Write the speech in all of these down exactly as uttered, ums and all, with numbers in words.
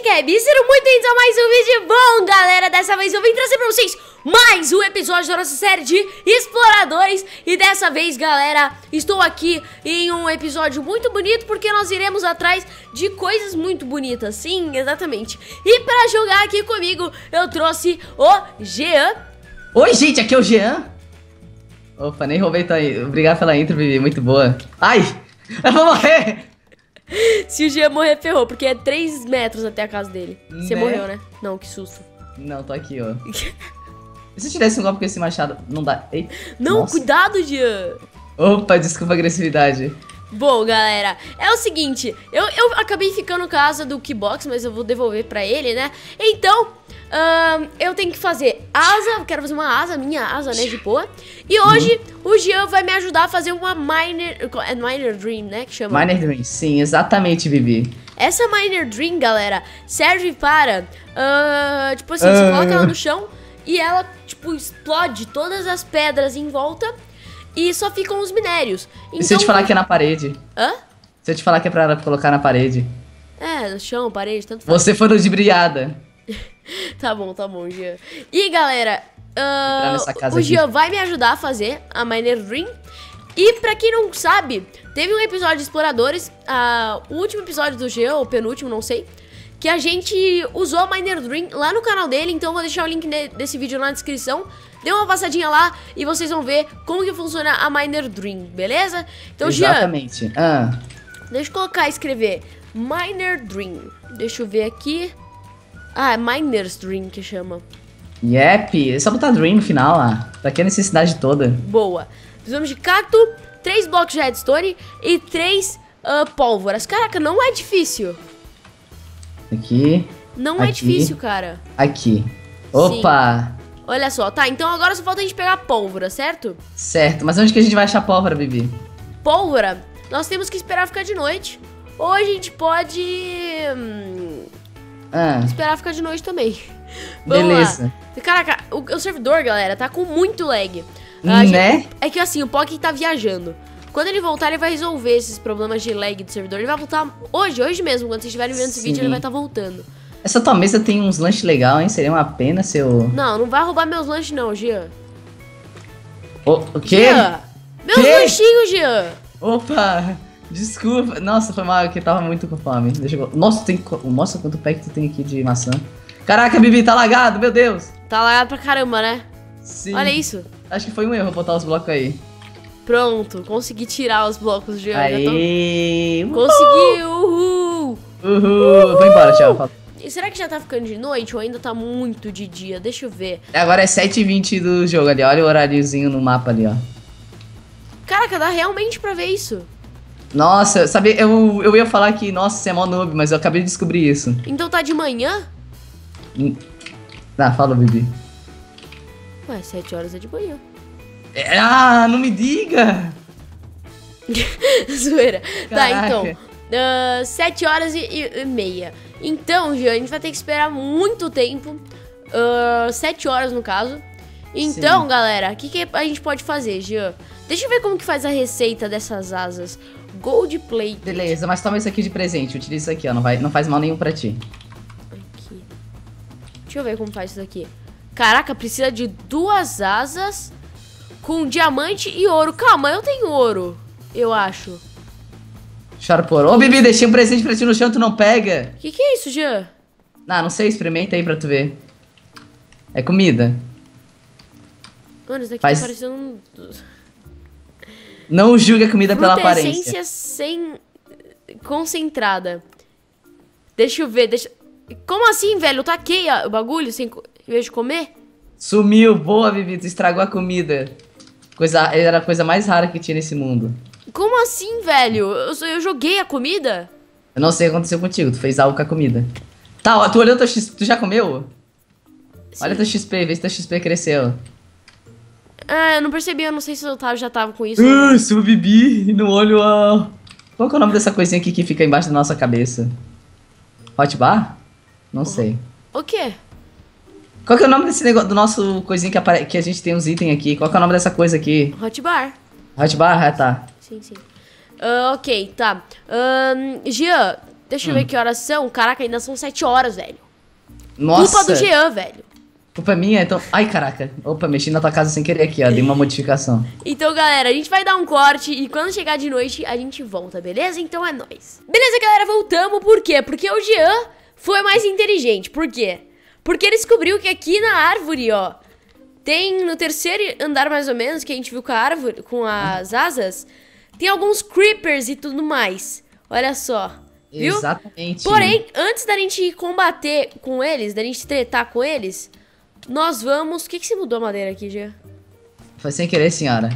Gabi, sejam muito bem-vindos a mais um vídeo bom, galera. Dessa vez eu vim trazer pra vocês mais um episódio da nossa série de exploradores. E dessa vez, galera, estou aqui em um episódio muito bonito, porque nós iremos atrás de coisas muito bonitas. Sim, exatamente. E pra jogar aqui comigo, eu trouxe o Jean. Oi, gente, aqui é o Jean. Opa, nem roubei tua... Obrigado pela intro, Vivi, muito boa. Ai, eu vou morrer. Se o Jean morrer, ferrou, porque é três metros até a casa dele. Você Né? morreu, né? Não, que susto. Não, tô aqui, ó. E se eu tivesse um golpe com esse machado? Não dá. Ei, Não, nossa. cuidado, Jean. Opa, desculpa a agressividade. Bom, galera, é o seguinte, eu, eu acabei ficando em casa do Keybox, mas eu vou devolver pra ele, né? Então, ahn, eu tenho que fazer asa, eu quero fazer uma asa, minha asa, né, de boa. E hoje, uhum. o Jean vai me ajudar a fazer uma Miner, é Miner Dream, né, que chama? Miner Dream, sim, exatamente, Vivi. Essa Miner Dream, galera, serve para, uh, tipo assim, você Uh. coloca ela no chão e ela, tipo, explode todas as pedras em volta. E só ficam os minérios. Então... E se eu te falar que é na parede? Hã? Se eu te falar que é pra colocar na parede? É, no chão, parede, tanto faz. Você foi ludibriada. Tá bom, tá bom, Jean. E, galera, uh, o aqui. Jean vai me ajudar a fazer a Miner Dream. E, pra quem não sabe, teve um episódio de Exploradores, uh, o último episódio do Jean, ou penúltimo, não sei, que a gente usou a Miner Dream lá no canal dele. Então, eu vou deixar o link desse vídeo na descrição. Dê uma passadinha lá e vocês vão ver como que funciona a Miner Dream, beleza? Então, exatamente. Jean, ah. deixa eu colocar e escrever Miner Dream. Deixa eu ver aqui. Ah, é Miner's Dream que chama. Yep, é só botar Dream no final lá. Pra que a necessidade toda? Boa. Precisamos de cacto, três blocos de redstone e três uh, pólvoras. Caraca, não é difícil. Aqui. Não aqui, é difícil, cara. Aqui. Opa! Sim. Olha só, tá, então agora só falta a gente pegar a pólvora, certo? Certo, mas onde que a gente vai achar pólvora, Bibi? Pólvora? Nós temos que esperar ficar de noite. Ou a gente pode... Hum, ah. esperar ficar de noite também. Vamos Beleza. Lá. Caraca, o, o servidor, galera, tá com muito lag. Né? Gente, é que assim, o Pocky tá viajando. Quando ele voltar, ele vai resolver esses problemas de lag do servidor. Ele vai voltar hoje, hoje mesmo. Quando vocês estiverem vendo esse vídeo, ele vai estar tá voltando. Essa tua mesa tem uns lanches legais, hein? Seria uma pena se eu... Não, não vai roubar meus lanches não, Jean. O, o quê? Jean, meus quê? lanchinhos, Jean. Opa, desculpa. Nossa, foi mal, que eu tava muito com fome. Deixa eu... Nossa, tem... Nossa, quanto pack tu tem aqui de maçã. Caraca, Bibi, tá lagado, meu Deus. Tá lagado pra caramba, né? Sim. Olha isso. Acho que foi um erro botar os blocos aí. Pronto, consegui tirar os blocos, Jean. Aê! Tô... Consegui, uhul! Uhul! Vou embora, tchau. E será que já tá ficando de noite ou ainda tá muito de dia? Deixa eu ver. Agora é sete e vinte do jogo ali. Olha o horáriozinho no mapa ali, ó. Caraca, dá realmente pra ver isso. Nossa, sabe, eu, eu ia falar que, nossa, você é mó noob, mas eu acabei de descobrir isso. Então tá de manhã? Ah, fala, Bibi. Ué, sete horas é de manhã. É, ah, não me diga! Zoeira. Caraca. Tá, então. Uh, sete horas e, e, e meia. Então, Jean, a gente vai ter que esperar muito tempo. Uh, sete horas, no caso. Então, sim, galera, o que, que a gente pode fazer, Jean? Deixa eu ver como que faz a receita dessas asas. Gold plate. Beleza, mas toma isso aqui de presente. Utiliza isso aqui, ó. Não, vai, não faz mal nenhum pra ti. Aqui. Deixa eu ver como faz isso aqui. Caraca, precisa de duas asas com diamante e ouro. Calma, eu tenho ouro, eu acho. Charpor. Ô, Bibi, deixei um presente pra ti no chão, tu não pega. Que que é isso, Jean? Ah, não sei, experimenta aí pra tu ver. É comida. Mano, isso daqui Faz... tá parecendo um... Não julga a comida pela Fruta aparência. essência sem... concentrada. Deixa eu ver, deixa... Como assim, velho? Eu taquei o bagulho sem... em vez de comer? Sumiu, boa, Bibi, tu estragou a comida. Coisa... Era a coisa mais rara que tinha nesse mundo. Como assim, velho? Eu, eu joguei a comida? Eu não sei o que aconteceu contigo, tu fez algo com a comida. Tá, ó, tu olhou teu X P, tu já comeu? Sim. Olha teu X P, vê se teu X P cresceu. Ah, eu não percebi, eu não sei se eu tava, já tava com isso. Uh, sou Bibi, no olho, ó. Qual que é o nome dessa coisinha aqui que fica embaixo da nossa cabeça? Hotbar? Não uhum. sei. O quê? Qual que é o nome desse negócio, do nosso coisinho que, apare... que a gente tem uns itens aqui? Qual que é o nome dessa coisa aqui? Hotbar. Hotbar? Ah, tá. Sim, sim. Uh, ok, tá. Um, Jean, Deixa eu Hum. ver que horas são. Caraca, ainda são sete horas, velho. Nossa. Culpa do Jean, velho. Culpa minha, então... Ai, caraca. Opa, mexi na tua casa sem querer aqui, ó. Dei uma modificação. Então, galera, a gente vai dar um corte e quando chegar de noite a gente volta, beleza? Então é nóis. Beleza, galera, voltamos. Por quê? Porque o Jean foi mais inteligente. Por quê? Porque ele descobriu que aqui na árvore, ó, tem no terceiro andar mais ou menos, que a gente viu com a árvore, com as asas, tem alguns creepers e tudo mais. Olha só, viu? Exatamente. Porém, antes da gente combater com eles, da gente tretar com eles, nós vamos... O que que se mudou a madeira aqui, Jean? Foi sem querer, senhora.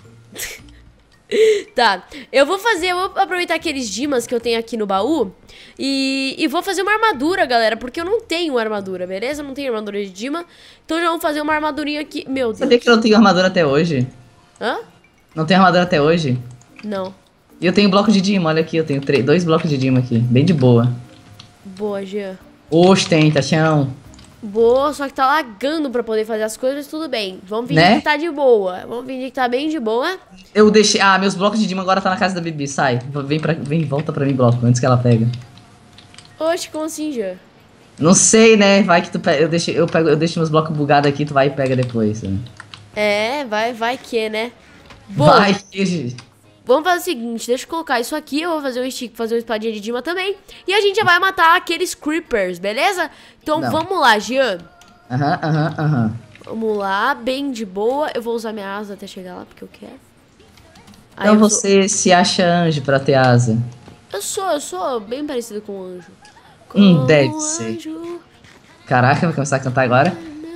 Tá, eu vou fazer, eu vou aproveitar aqueles dimas que eu tenho aqui no baú e, e vou fazer uma armadura, galera, porque eu não tenho armadura, beleza? Eu não tenho armadura de dima, então já vamos fazer uma armadurinha aqui, meu Deus. Sabia que eu não tenho armadura até hoje? Hã? Não tenho armadura até hoje? Não. E eu tenho bloco de dima, olha aqui, eu tenho três, dois blocos de dima aqui, bem de boa. Boa, Jean. Ostenta, chão. Boa, só que tá lagando pra poder fazer as coisas, mas tudo bem. Vamos fingir Né? que tá de boa, vamos fingir que tá bem de boa. Eu deixei... Ah, meus blocos de dima agora tá na casa da Bibi, sai. Vem, pra... Vem, volta pra mim, bloco, antes que ela pega. Oxe, como assim, Jean? Não sei, né? Vai que tu pega... Eu deixo, eu pego, eu deixo meus blocos bugados aqui, tu vai e pega depois. Né? É, vai, vai que, né? Bom, Vai que... vamos fazer o seguinte, deixa eu colocar isso aqui, eu vou fazer um stick, fazer uma espadinha de dima também. E a gente já vai matar aqueles creepers, beleza? Então Não. vamos lá, Jean. Aham, aham, aham. Vamos lá, bem de boa. Eu vou usar minha asa até chegar lá, porque eu quero. Aí Então eu sou- você se acha anjo pra ter asa. Eu sou, eu sou bem parecido com um anjo. Hum, Com deve um ser. anjo. Caraca, vai começar a cantar agora?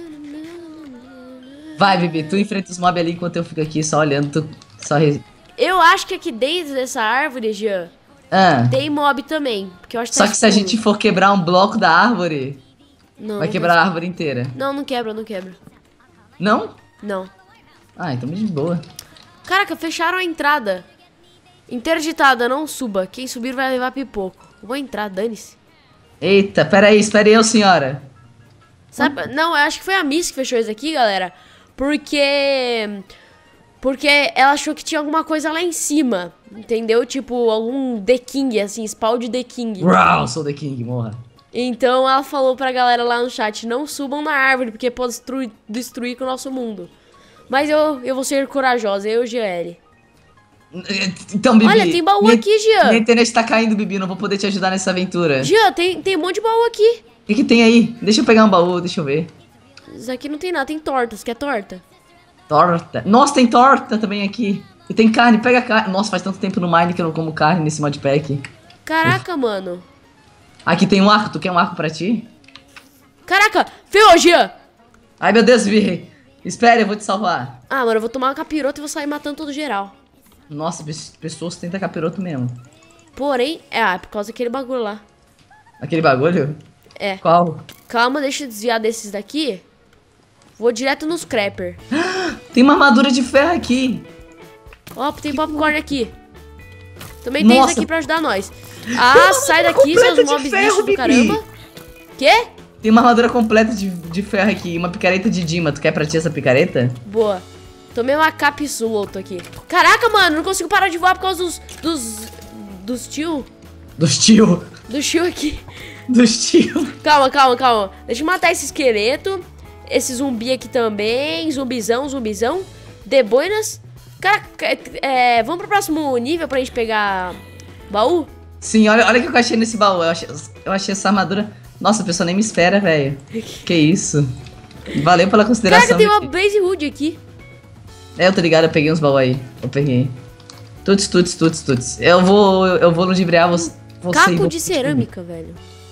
Vai, Bibi, tu enfrenta os mobs ali enquanto eu fico aqui só olhando, tu só... Re... Eu acho que aqui dentro dessa árvore, Jean, Ah, tem mob também. Porque eu acho que só tá que se a escuro. gente for quebrar um bloco da árvore, Não, vai não quebrar a tá árvore inteira. escuro. Não, não quebra, não quebra. Não? Não. Ah, então de boa. Caraca, fecharam a entrada. Interditada, não suba. Quem subir vai levar pipoco. Eu vou entrar, dane-se. Eita, peraí, espere eu, senhora. Sabe? Não, eu acho que foi a Miss que fechou isso aqui, galera. Porque... Porque ela achou que tinha alguma coisa lá em cima. Entendeu? Tipo, algum The King, assim, spawn de The King. Uau, sou the king, morra. Então ela falou pra galera lá no chat, não subam na árvore, porque pode destruir, destruir com o nosso mundo. Mas eu, eu vou ser corajosa, eu e o G L. Então, Bibi... Olha, tem baú minha- aqui, Jean. Minha internet tá caindo, Bibi, não vou poder te ajudar nessa aventura. Jean, tem, tem um monte de baú aqui. O que que tem aí? Deixa eu pegar um baú, deixa eu ver. Isso aqui não tem nada, tem tortas. Quer torta? Torta. Nossa, tem torta também aqui. E tem carne, pega carne. Nossa, faz tanto tempo no Mine que eu não como carne nesse modpack. Caraca, mano. Aqui tem um arco, tu quer um arco pra ti? Caraca, ferrou, Jean. Ai, meu Deus, Bibi. Espera, eu vou te salvar. Ah, mano, eu vou tomar uma capiroto e vou sair matando todo geral. Nossa, pes- pessoas tentam capiroto mesmo. Porém, é, ah, é por causa daquele bagulho lá. Aquele bagulho? É. Qual? Calma, deixa eu desviar desses daqui. Vou direto nos crapper. Tem uma armadura de ferro aqui. Ó, tem popcorn aqui. Também tem Nossa. isso aqui pra ajudar nós. Ah, sai daqui, completa seus de mobs ferro, lixos do Bibi. caramba. Quê? Tem uma armadura completa de, de ferro aqui. Uma picareta de Dima. Tu quer pra ti essa picareta? Boa. Tomei uma capsuloto aqui. Caraca, mano, não consigo parar de voar por causa dos... Dos... Dos tio. Dos tio. Do tio aqui. Dos tio. Calma, calma, calma. Deixa eu matar esse esqueleto. Esse zumbi aqui também. Zumbizão, zumbizão. Deboinas. Caraca, é, vamos pro próximo nível pra gente pegar baú? Sim, olha, olha o que eu achei nesse baú. Eu achei, eu achei essa armadura... Nossa, a pessoa nem me espera, velho. Que isso. Valeu pela consideração. Caraca, tem uma Bibi. Blaze Hood aqui. É, eu tô ligado, eu peguei uns baús aí. Eu peguei. Tuts, tuts, tuts, tuts. Eu vou, eu vou ludibriar você. você e Caco vou- de cerâmica, velho.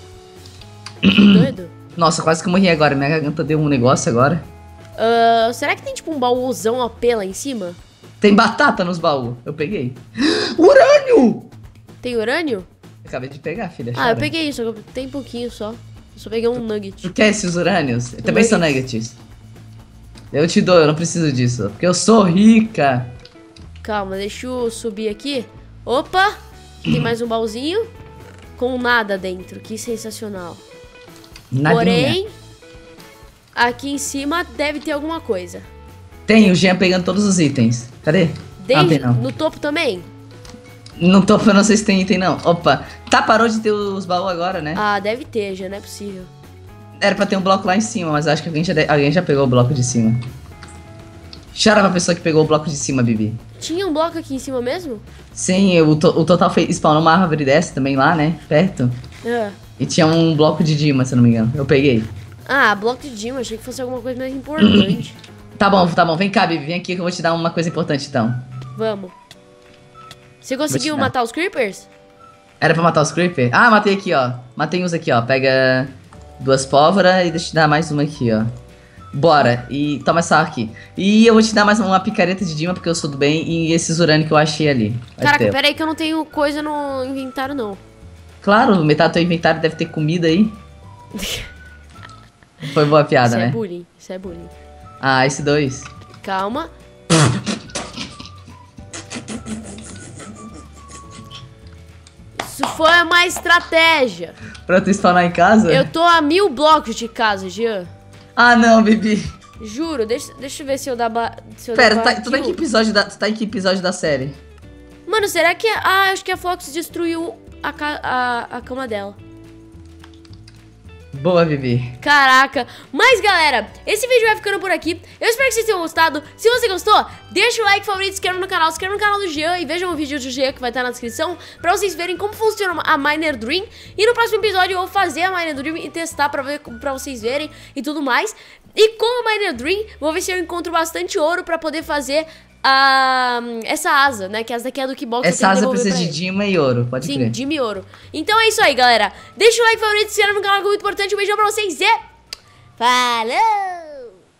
Que doido. Nossa, quase que eu morri agora. Minha garganta deu um negócio agora. Ah, será que tem tipo um baúzão A P lá em cima? Tem batata nos baús. Eu peguei. Urânio! Tem urânio? Acabei de pegar, filha. Ah, eu chora. peguei isso, só que tem pouquinho só. Eu só peguei um nugget. Tu quer esses urânios? Também são nuggets. Eu te dou, eu não preciso disso. Porque eu sou rica. Calma, deixa eu subir aqui. Opa! Tem mais um baúzinho. Com nada dentro, que sensacional. Nadinha. Porém, aqui em cima deve ter alguma coisa. Tem o Jean pegando todos os itens. Cadê? Ah, Desde, tem não. no topo também? Não tô, eu não sei se tem item, não. Opa, tá, parou de ter os baús agora, né? Ah, deve ter, já não é possível. Era pra ter um bloco lá em cima, mas acho que alguém já, de- alguém já pegou o bloco de cima. Chora pra pessoa que pegou o bloco de cima, Bibi. Tinha um bloco aqui em cima mesmo? Sim, o, to- o Total fez, spawnou uma árvore dessa também lá, né? Perto. Ah. E tinha um bloco de Dima, se eu não me engano. Eu peguei. Ah, bloco de Dima, achei que fosse alguma coisa mais importante. Tá bom, tá bom. Vem cá, Bibi. Vem aqui que eu vou te dar uma coisa importante, então. Vamos. Você conseguiu Vou te dar. matar os creepers? Era pra matar os creeper? Ah, matei aqui, ó. Matei uns aqui, ó. Pega duas pólvoras e deixa eu te dar mais uma aqui, ó. Bora. E toma essa aqui. E eu vou te dar mais uma picareta de Dima, porque eu sou do bem. E esses urânio que eu achei ali. Vai Caraca, ter. pera aí que eu não tenho coisa no inventário, não. Claro, metade do teu inventário deve ter comida aí. Foi boa a piada, Isso né? é bullying, isso é bullying. Ah, esse dois. Calma. Isso foi uma estratégia. Pra tu spawnar em casa? Eu tô a mil blocos de casa, Jean. Ah, não, Bibi. Juro, deixa, deixa eu ver se eu dá ba... se eu Pera, dá tá, tu tá em que kill. episódio da, tu tá em que episódio da série? Mano, será que... Ah, acho que a Fox destruiu a, ca... a, a cama dela. Boa, Bibi. Caraca. Mas, galera, esse vídeo vai ficando por aqui. Eu espero que vocês tenham gostado. Se você gostou, deixa o like, favorito, se inscreva no canal, se inscreva no canal do Jean e vejam o vídeo do Jean que vai estar na descrição pra vocês verem como funciona a Miner Dream. E no próximo episódio eu vou fazer a Miner Dream e testar pra, ver, pra vocês verem e tudo mais. E com a Miner Dream, vou ver se eu encontro bastante ouro pra poder fazer a, essa asa, né? Que essa daqui é do Keybox. Essa asa precisa de Dima e ouro, pode Sim, crer. Dima e ouro. Então é isso aí, galera. Deixa o like, favorito, se inscreva no canal que é muito importante. Um beijão pra vocês e... Falou!